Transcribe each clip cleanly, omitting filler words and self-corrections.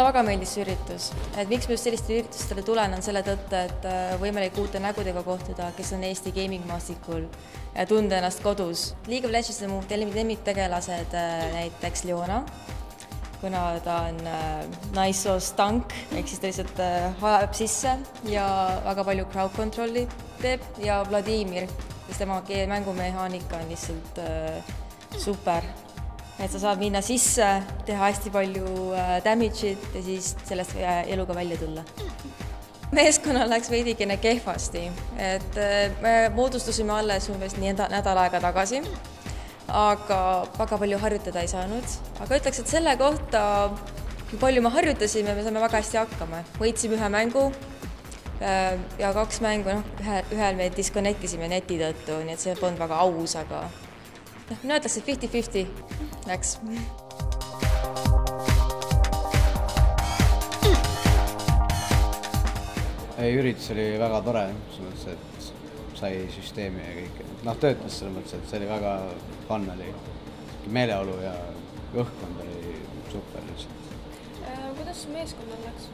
Mulle väga meeldis see üritus. Et miks ma just selliste üritustele tulen, on selle tõttu, et võimalik uute nägudega kohtuda, kes on Eesti gaming-maastikul ja tunda ennast kodus. League of Legends on mu lemmiktegelased näiteks Leona, kuna ta on naissoost tank, ehk siis ta lihtsalt hajab sisse ja väga palju crowd control'i teeb, ja Vladimir, sest tema mängumehaanika on lihtsalt super. Et sa saad minna sisse, teha hästi palju damage'it ja siis sellest eluga välja tulla. Meeskonnal läks veidikene kehvasti, et me moodustusime alles umbes nädal aega tagasi, aga väga palju harjutada ei saanud. Aga ütleks, et selle kohta, kui palju me harjutasime, me saime väga hästi hakkama. Võitsime ühe mängu ja 2 mängu, ühel me disconnectisime neti tõttu, nii et see polnud väga aus, aga mina ütleks, et 50-50 läks. Üritus oli väga tore, et sai süsteemi ja kõik. Töötas selles mõttes, et see oli väga fun, oli meeleolu ja õhkkond oli super lihtsalt. Kuidas meeskonnal läks?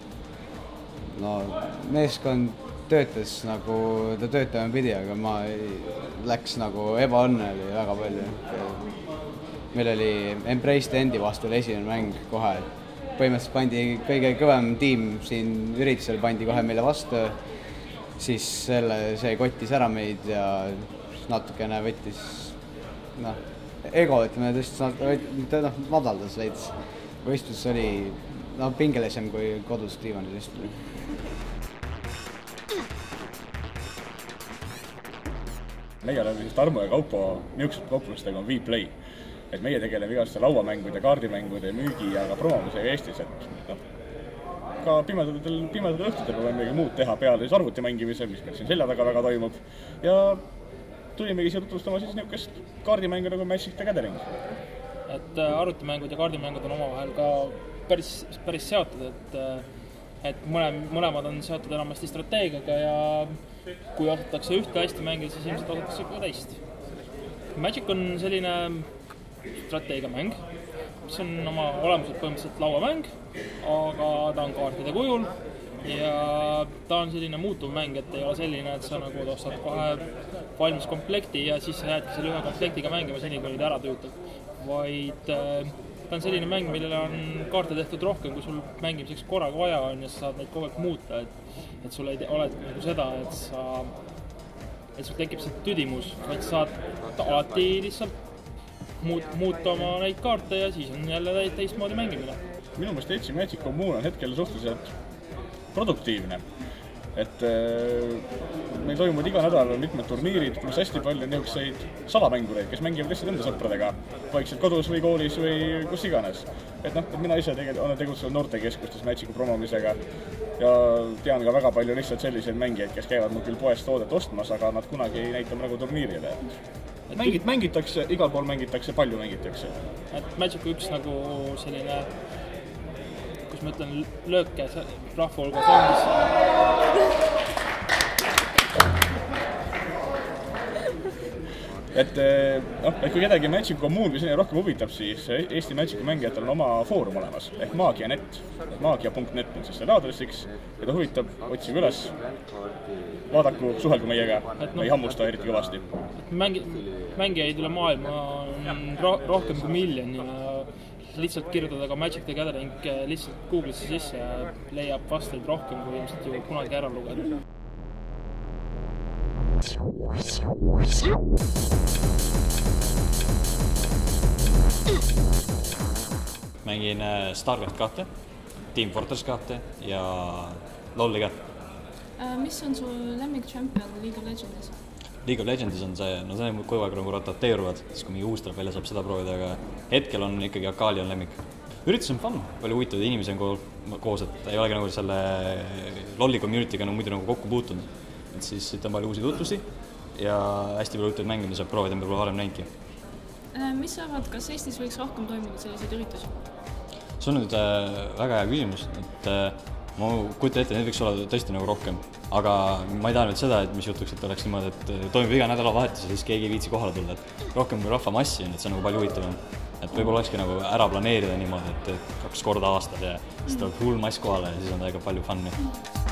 Meeskond töötas nagu ta töötama pidi, aga läks nagu ebaõnne oli väga palju. Meil oli Embrace Endi vastu esimene mäng kohe. Põhimõtteliselt pandi kõige kõvem tiim siin üritusel pandi kohe meile vastu, siis see kottis ära meid ja natukene võttis ego, ütleme, madaldas veits. Võistlus oli pingelisem kui kodus diivanil istumine. Meie oleme Tarmo ja Kaupo niisugused kauplustega on Vplay. Et meie tegeleme igaste lauamängude, kaardimängude, müügi ja ka promomisega Eestis. Ka pimedatel õhtutel võime midagi muud teha peale arvuti mängimisel, mis meil siin selja taga väga toimub. Ja tulimegi siia tutvustama siis niisugust kaardimängu nagu Magic the Gathering. Et arvutimängud ja kaardimängud on omavahel ka päris seotud, et mõlemad on seotud enamasti strateegiaga ja kui osatakse ühte hästi mängida, siis ilmselt osatakse ka teist. Magic on selline strateegiamäng, mis on oma olemuselt põhimõtteliselt lauamäng, aga ta on kaartide kujul ja ta on selline muutuv mäng, et ei ole selline, et sa nagu ostad kohe valmis komplekti ja siis sa jäädki selle ühe komplektiga mängima seni, kui neid ära tüütad. Vaid ta on selline mäng, millele on kaarte tehtud rohkem, kui sul mängimiseks korraga vaja on ja sa saad neid kogu aeg muuta, et sul ei ole nagu seda, et sul tekib see tüdimus, vaid sa saad alati lihtsalt muuta oma neid kaarte ja siis on jälle teistmoodi mängimine. Minu meelest Eesti Magic Commune on hetkel suhteliselt produktiivne. Et meil toimuvad iga nädal mitmed turniirid, pluss hästi palju niisuguseid salamängureid, kes mängivad lihtsalt enda sõpradega vaikselt kodus või koolis või kus iganes. Et mina ise olen tegutsenud noortekeskustes Magicu promomisega ja tean ka väga palju lihtsalt selliseid mängijaid, kes käivad mul küll poest toodet ostmas, aga nad kunagi ei näita nagu turniirile. Mängitakse, igal pool mängitakse, palju mängitakse. Et Magicu üks nagu selline, kus ma ütlen, lööke rahva hulgas on, et kui kedagi Magic Commune või selline rohkem huvitab, siis Eesti Magicu mängijatel on oma foorum olemas, ehk Maagia.net. Maagia.net on siis selle aadressiks, keda huvitab, otsige üles, vaadaku, suhelgu meiega, me ei hammusta eriti kõvasti. Mängijaid üle maailma on rohkem kui miljon ja lihtsalt kirjutada ka Magic the Gathering lihtsalt Google'isse sisse ja leiab vastuid rohkem, kui ilmselt ju kunagi ära lugeda. Mängin StarCraft 2, Team Fortress 2 ja LoL'i ka. Mis on su lemmik champion League of Legendis? League of Legendis on see, see on kogu aeg nagu rotateeruvad, siis kui mingi uus tuleb välja, saab seda proovida, aga hetkel on ikkagi Akali on lemmik. Üritus on fun, palju huvitavaid inimesi on koos, et ei olegi nagu selle LoL'i community'ga muidu nagu kokku puutunud. Et siis siit on palju uusi tutvusi ja hästi palju huvitavaid mänge, mida saab proovida, mida pole varem näinudki. Mis arvad, kas Eestis võiks rohkem toimida selliseid üritusi? See on nüüd väga hea küsimus, et ma kujutan ette, need võiks olla tõesti nagu rohkem, aga ma ei taha nüüd seda, et mis jutuks, et oleks niimoodi, et toimub iga nädalavahetus ja siis keegi ei viitsi kohale tulla, et rohkem kui rahvamassi on, et see on nagu palju huvitavam. et võib-olla olekski nagu ära planeerida niimoodi, et 2 korda aastas ja siis tuleb hull mass kohale ja siis on täiega palju fun'i.